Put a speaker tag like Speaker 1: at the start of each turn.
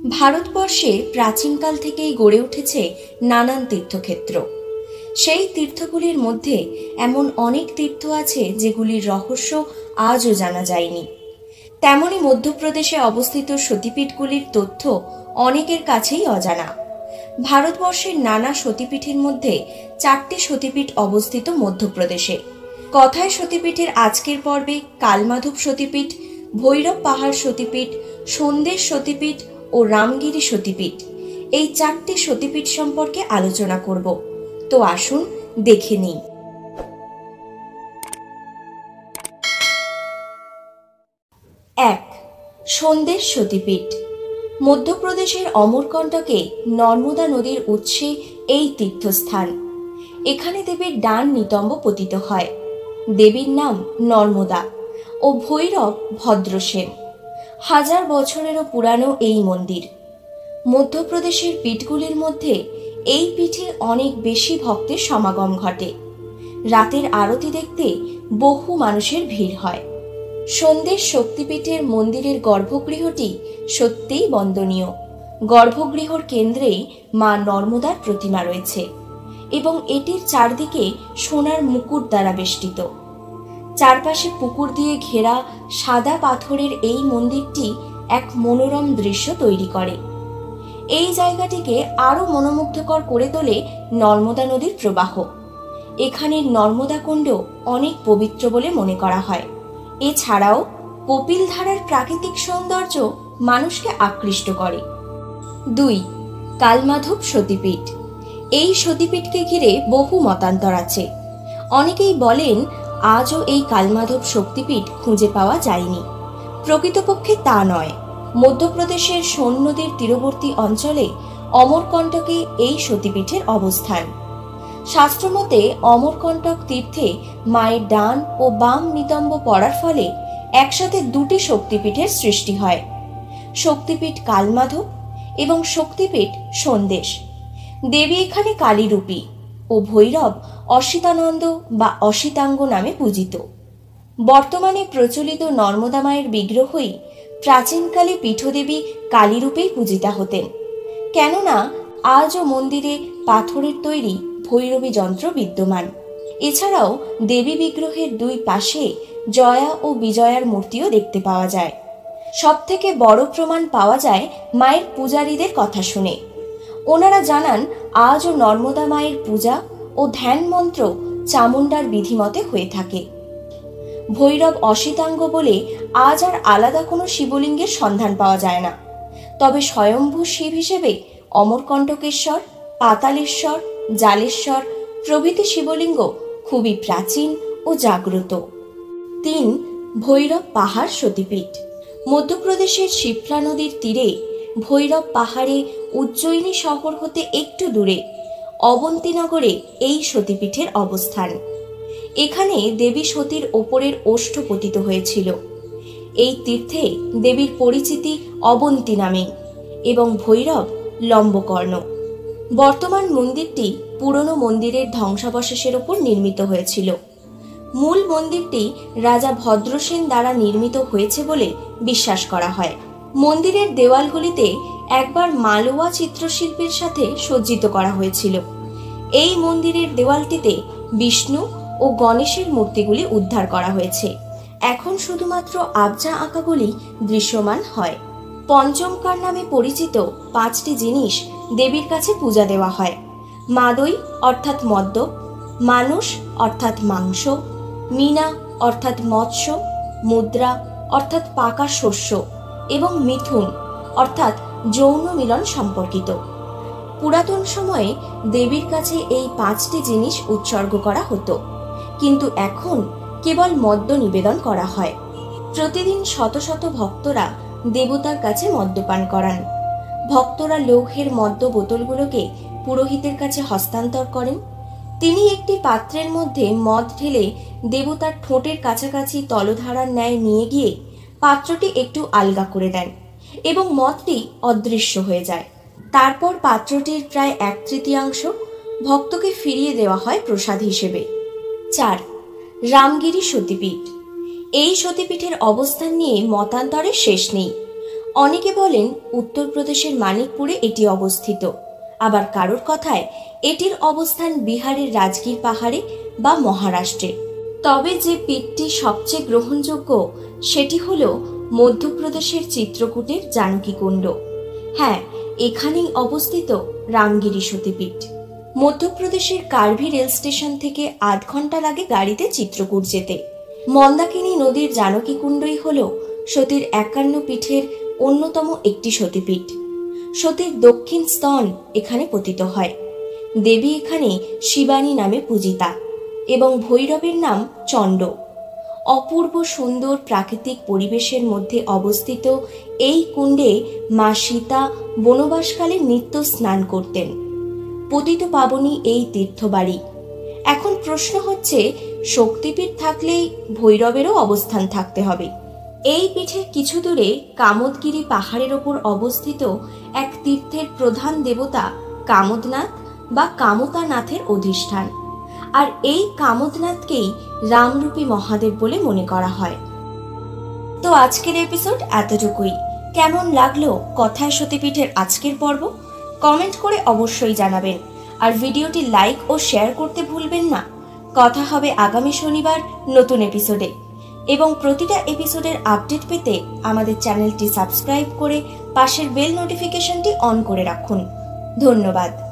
Speaker 1: ভারতবর্ষে প্রাচীনকাল থেকেই গড়ে উঠেছে নানান তীর্থক্ষেত্র। সেই তীর্থগুলির মধ্যে এমন অনেক তীর্থ আছে যেগুলির রহস্য আজও জানা যায়নি। তেমনি মধ্যপ্রদেশে অবস্থিত সতীপীঠগুলির তথ্য অনেকের কাছেই অজানা। ভারতবর্ষের নানা সতীপীঠের মধ্যে 4টি সতীপীঠ অবস্থিত মধ্যপ্রদেশে। কথায় সতীপীঠের আজকের পর্বে কালমাধব সতীপীঠ, ভৈরব পাহাড় সতীপীঠ, সন্দেশ সতীপীঠ ও রামগিরি সতীপীঠ, এই 4টি সতীপীঠ সম্পর্কে আলোচনা করব। তো আসুন দেখে নিই। 1. সন্দেশ সতীপীঠ। মধ্যপ্রদেশের অমরকণ্টকে নর্মদা নদীর উৎসে এই তীর্থস্থান। এখানে দেবীর ডান নিতম্ব পতিত হয়। দেবীর নাম নর্মদা ও ভৈরব ভদ্রসেন। 1000 বছরেরও পুরানো এই মন্দির। মধ্যপ্রদেশের পীঠগুলির মধ্যে এই পীঠে অনেক বেশি ভক্তের সমাগম ঘটে। রাতের আরতি দেখতে বহু মানুষের ভিড় হয়। সন্দেশ শক্তিপীঠের মন্দিরের গর্ভগৃহটি সত্যিই বন্দনীয়। গর্ভগৃহর কেন্দ্রেই মা নর্মদার প্রতিমা রয়েছে এবং এটির চারদিকে সোনার মুকুট দ্বারা বেষ্টিত। চারপাশে পুকুর দিয়ে ঘেরা সাদা পাথরের এই মন্দিরটি এক মনোরম দৃশ্য তৈরি করে। এই জায়গাটিকে আরো মনোমুগ্ধকর করে তোলে নর্মদা নদীর প্রবাহ। এখানের নর্মদা কুণ্ড অনেক পবিত্র বলে মনে করা হয়। এছাড়াও কপিলধারার প্রাকৃতিক সৌন্দর্য মানুষকে আকৃষ্ট করে। 2. কালমাধব সতীপীঠ। এই সতীপীঠকে ঘিরে বহু মতান্তর আছে। অনেকেই বলেন আজও এই কালমাধব শক্তিপীঠ খুঁজে পাওয়া যায়নি। প্রকৃতপক্ষে তা নয়। মধ্যপ্রদেশের সোন নদীর তীরবর্তী অঞ্চলে অমরকণ্টকে এই সতীপীঠের অবস্থান। শাস্ত্রমতে অমরকণ্টক তীর্থে মায়ের ডান ও বাম নিতম্ব পড়ার ফলে একসাথে 2টি শক্তিপীঠের সৃষ্টি হয়। শক্তিপীঠ কালমাধব এবং শক্তিপীঠ সন্দেশ। দেবী এখানে কালীরূপী ও ভৈরব অসিতানন্দ বা অসিতাঙ্গ নামে পূজিত। বর্তমানে প্রচলিত নর্মদা মায়ের বিগ্রহই প্রাচীনকালে পীঠদেবী কালীরূপেই পূজিতা হতেন, কেননা আজও মন্দিরে পাথরের তৈরি ভৈরবী যন্ত্র বিদ্যমান। এছাড়াও দেবী বিগ্রহের 2 পাশে জয়া ও বিজয়ার মূর্তিও দেখতে পাওয়া যায়। সবথেকে বড় প্রমাণ পাওয়া যায় মায়ের পূজারীদের কথা শুনে। ওনারা জানান আজও নর্মদা মায়ের পূজা ও ধ্যান মন্ত্র চামুণ্ডার বিধিমতে হয়ে থাকে। ভৈরব অসিতাঙ্গ বলে আজ আর আলাদা কোনো শিবলিঙ্গের সন্ধান পাওয়া যায় না। তবে স্বয়ম্ভূ শিব হিসেবে অমরকণ্টকেশ্বর, পাতালেশ্বর, জালেশ্বর প্রভৃতি শিবলিঙ্গ খুবই প্রাচীন ও জাগ্রত। 3. ভৈরব পাহাড় সতীপীঠ। মধ্যপ্রদেশের শিপ্রা নদীর তীরে ভৈরব পাহাড়ে উজ্জয়িনী শহর হতে একটু দূরে অবন্তীনগরে এই সতীপীঠের অবস্থান। এখানে দেবী সতীর ওপরের ওষ্ঠ পতিত হয়েছিল। এই তীর্থে দেবীর পরিচিতি অবন্তী নামে এবং ভৈরব লম্বকর্ণ। বর্তমান মন্দিরটি পুরনো মন্দিরের ধ্বংসাবশেষের উপর নির্মিত হয়েছিল। মূল মন্দিরটি রাজা ভদ্রসেন দ্বারা নির্মিত হয়েছে বলে বিশ্বাস করা হয়। মন্দিরের দেওয়ালগুলিতে একবার মালোয়া চিত্রশিল্পের সাথে সজ্জিত করা হয়েছিল। এই মন্দিরের দেওয়ালটিতে বিষ্ণু ও গণেশের মূর্তিগুলি উদ্ধার করা হয়েছে। এখন শুধুমাত্র আবজা আঁকাগুলি দৃশ্যমান হয়। পঞ্চমকার নামে পরিচিত 5টি জিনিস দেবীর কাছে পূজা দেওয়া হয়। মাদই অর্থাৎ মদ্য, মানুষ অর্থাৎ মাংস, মীনা অর্থাৎ মৎস্য, মুদ্রা অর্থাৎ পাকা শস্য এবং মিথুন অর্থাৎ যৌন মিলন সম্পর্কিত। পুরাতন সময়ে দেবীর কাছে এই 5টি জিনিস উৎসর্গ করা হতো, কিন্তু এখন কেবল মদ্য নিবেদন করা হয়। প্রতিদিন শত শত ভক্তরা দেবতার কাছে মদ্যপান করান। ভক্তরা লৌহের মদ্য বোতলগুলোকে পুরোহিতের কাছে হস্তান্তর করেন। তিনি একটি পাত্রের মধ্যে মদ ঢেলে দেবতার ঠোঁটের কাছাকাছি তলধারার ন্যায় নিয়ে গিয়ে পাত্রটি একটু আলগা করে দেন এবং মদটি অদৃশ্য হয়ে যায়। তারপর পাত্রটির প্রায় 1/3 ভক্তকে ফিরিয়ে দেওয়া হয় প্রসাদ হিসেবে। 4. রামগিরি সতীপীঠ। এই সতীপীঠের অবস্থান নিয়ে মতান্তরের শেষ নেই। অনেকে বলেন উত্তরপ্রদেশের মানিকপুরে এটি অবস্থিত, আবার কারোর কথায় এটির অবস্থান বিহারের রাজগীর পাহাড়ে বা মহারাষ্ট্রে। তবে যে পীঠটি সবচেয়ে গ্রহণযোগ্য সেটি হল মধ্যপ্রদেশের চিত্রকূটের জানকীকুণ্ড। হ্যাঁ, এখানেই অবস্থিত রামগিরি সতীপীঠ। মধ্যপ্রদেশের কার্ভি রেল স্টেশন থেকে ৮ ঘন্টা লাগে গাড়িতে চিত্রকূট যেতে। মন্দাকিনী নদীর জানকীকুণ্ডই হল সতীর ৫১ পীঠের অন্যতম একটি সতীপীঠ। সতীর দক্ষিণ স্তন এখানে পতিত হয়। দেবী এখানে শিবানী নামে পূজিতা এবং ভৈরবের নাম চণ্ড। অপূর্ব সুন্দর প্রাকৃতিক পরিবেশের মধ্যে অবস্থিত এই কুণ্ডে মা সীতা বনবাসকালে নিত্য স্নান করতেন। পতিত পাবনী এই তীর্থবাড়ি। এখন প্রশ্ন হচ্ছে, শক্তিপীঠ থাকলেই ভৈরবেরও অবস্থান থাকতে হবে। এই পীঠের কিছু দূরে কামদগিরি পাহাড়ের ওপর অবস্থিত এক তীর্থের প্রধান দেবতা কামদনাথ বা কামতানাথের অধিষ্ঠান, আর এই কামদনাথকেই রামরূপী মহাদেব বলে মনে করা হয়। তো আজকের এপিসোড এতটুকুই। কেমন লাগলো কথায় সতীপীঠের আজকের পর্ব? কমেন্ট করে অবশ্যই জানাবেন, আর ভিডিওটি লাইক ও শেয়ার করতে ভুলবেন না। কথা হবে আগামী শনিবার নতুন এপিসোডে, এবং প্রতিটা এপিসোডের আপডেট পেতে আমাদের চ্যানেলটি সাবস্ক্রাইব করে পাশের বেল নোটিফিকেশনটি অন করে রাখুন। ধন্যবাদ।